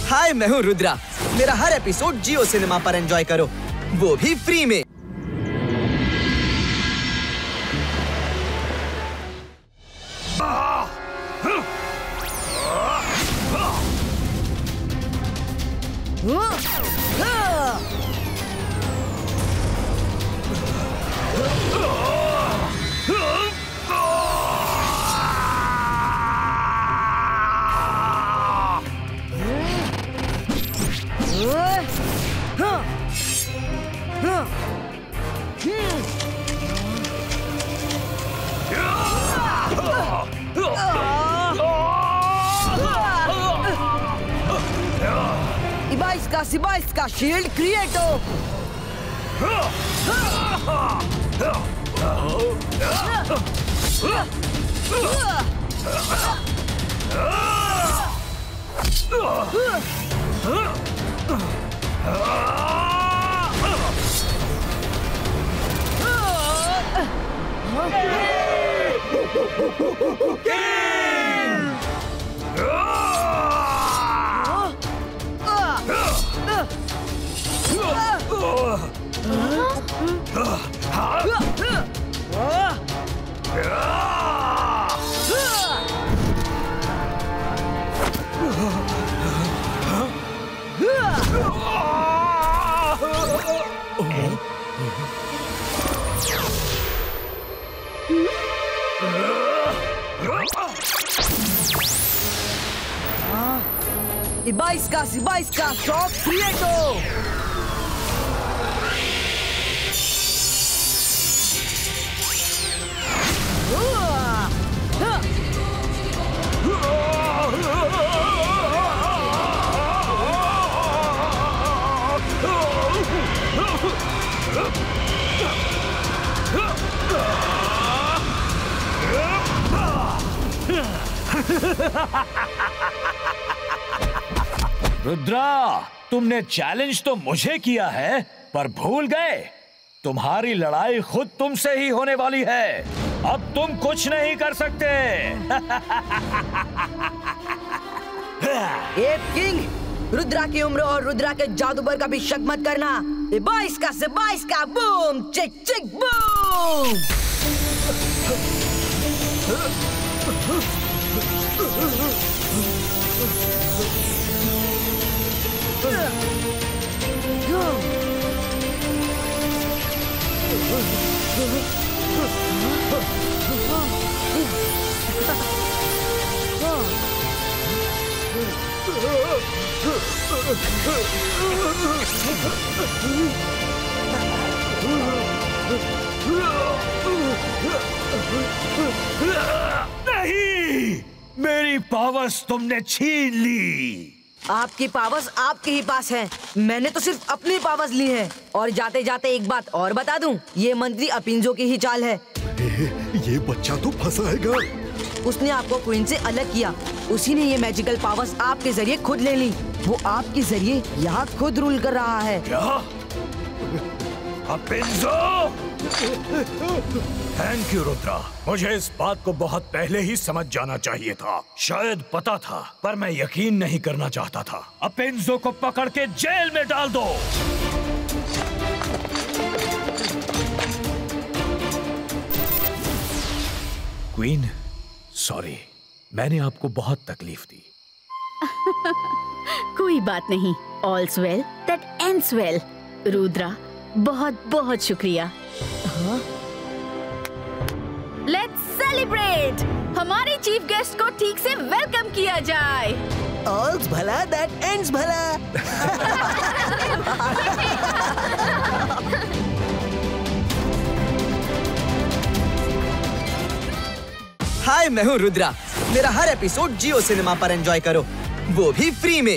हाय, मैं हूँ रुद्रा। मेरा हर एपिसोड जियो सिनेमा पर एंजॉय करो, वो भी फ्री में। Ibaiska shield creato. Ibaiska shock creato. Rudra, तुमने चैलेंज तो मुझे किया है, पर भूल गए तुम्हारी लड़ाई खुद तुमसे ही होने वाली है। अब तुम कुछ नहीं कर सकते। एप किंग, रुद्रा की उम्र और रुद्रा के जादू पर कभी शक मत करना। Ibaiska बूम चिक चिक बूम। नहीं, मेरी पावर्स तुमने छीन ली। आपकी पावर्स आपके ही पास है, मैंने तो सिर्फ अपनी पावर्स ली है। और जाते जाते एक बात और बता दूं, ये मंत्री अपिंजो की ही चाल है। ये बच्चा तो फंसाएगा। उसने आपको क्वीन से अलग किया, उसी ने ये मैजिकल पावर्स आपके जरिए खुद ले ली। वो आपके जरिए यहाँ खुद रूल कर रहा है। क्या? अपिंजो? थैंक यू रुद्रा, मुझे इस बात को बहुत पहले ही समझ जाना चाहिए था। शायद पता था, पर मैं यकीन नहीं करना चाहता था। अपिंजो को पकड़ के जेल में डाल दो। क्वीन, सॉरी, मैंने आपको बहुत तकलीफ दी। कोई बात नहीं, all's well that ends well. Rudra, बहुत बहुत शुक्रिया। Let's celebrate. हमारे चीफ गेस्ट को ठीक से वेलकम किया जाए। ऑल्स भला दैट एंड्स भला। हाय, मैं हूँ रुद्रा। मेरा हर एपिसोड जियो सिनेमा पर एंजॉय करो, वो भी फ्री में।